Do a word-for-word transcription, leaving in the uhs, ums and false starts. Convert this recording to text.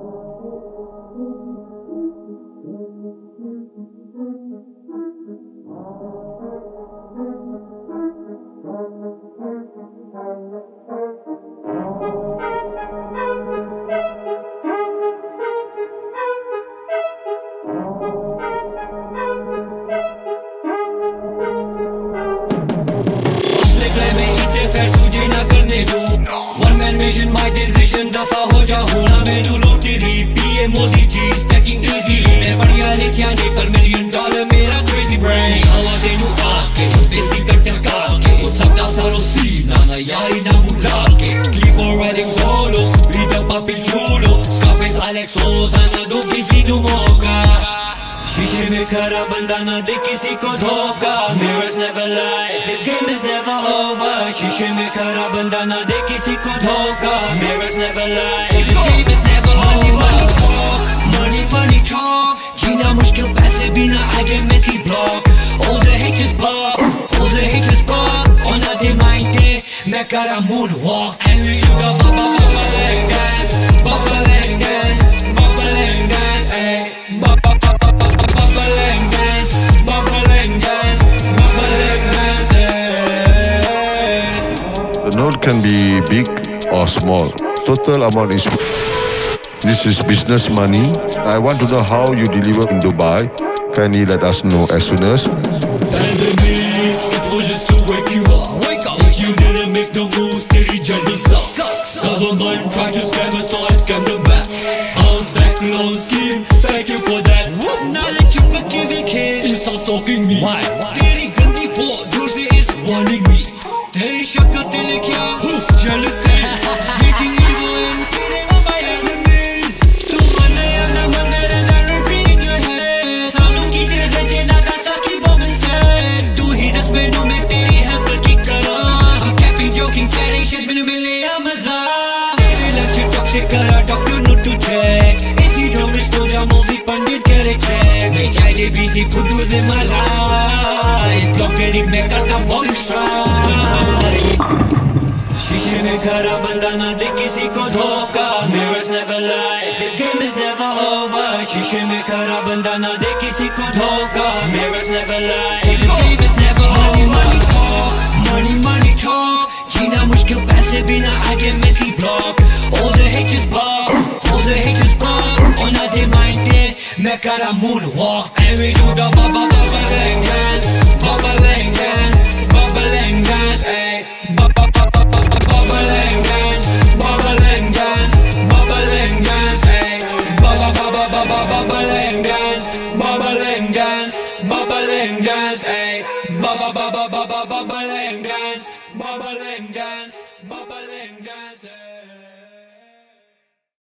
One man mission, my decision दफा हो जा होना मैं दूलो तेरी PM Modi ji stacking easily मैं बढ़िया लिखिया नहीं पर मिलियन डॉलर मेरा crazy brain हवा देनु आके देसी कट्टर काके सबका सारो सी नाना यारी ना मुला के keep on riding solo read up papi chulo Scarface Alex Oza ना दो किसी को मौका शीशे में खरा बंदा ना दे किसी को धोखा Mirrors never lie, this game is never over शीशे में खरा बंदा ना दे किसी को धोखा Mirrors never lie, this game is never over Money money talk, money money talk जीना मुश्किल पैसे बिना आगे में थी block All the haters block, all the haters block On a day mind day, मैं करा moonwalk And we do the baba baba leg dance Baba leg dance, baba leg dance Ay, baba The note can be big or small. Total amount is. This is business money. I want to know how you deliver in Dubai. Kindly let us know as soon as. Pandemic, it was just to wake you up. Wake up. If you didn't make the moves, तेरी journey sucks. Government tried to scam us, so I scammed them back. Bounce back loan scheme. Thank you for that. Now let you back give it kid. You start stalking me. Why? तेरी गंदी पोर दूर से is warning me. तेरी शक्ल तेरे क्या? Jealousy. Hating ego and feeding on my enemies. तू मने या ना मने रहना referee in your head. सालों की तेरे जंजे ना दासा की bomb instead. तू ही रस में नू मैं तेरी help की करा. I'm capping, joking, chatting shit मैंने मिले या मजा. तेरे left you toxic करा doctor no to check. If you don't respond जा movie पंडित करे check. मैं चाहे busy खुद in my life. Block delete मैं करता bowling strike. शीशे में खरा बंदा ना दे किसी को धोखा Mirrors never lie, this game is never over शीशे में खरा बंदा ना दे किसी को धोखा Mirrors never lie, this game is never over Money money talk, money money talk जीना मुश्किल पैसे बिना आगे में थी block All the haters block, all the haters block On a day mind day मैं करा moonwalk And we do the baba baba lang dance Baba lang dance, baba lang dance ay Baba Baba lang dance, baba lang dance, baba lang dance, ay Baba baba baba baba lang dance, baba lang dance, baba lang dance, ay Baba baba baba baba lang dance, baba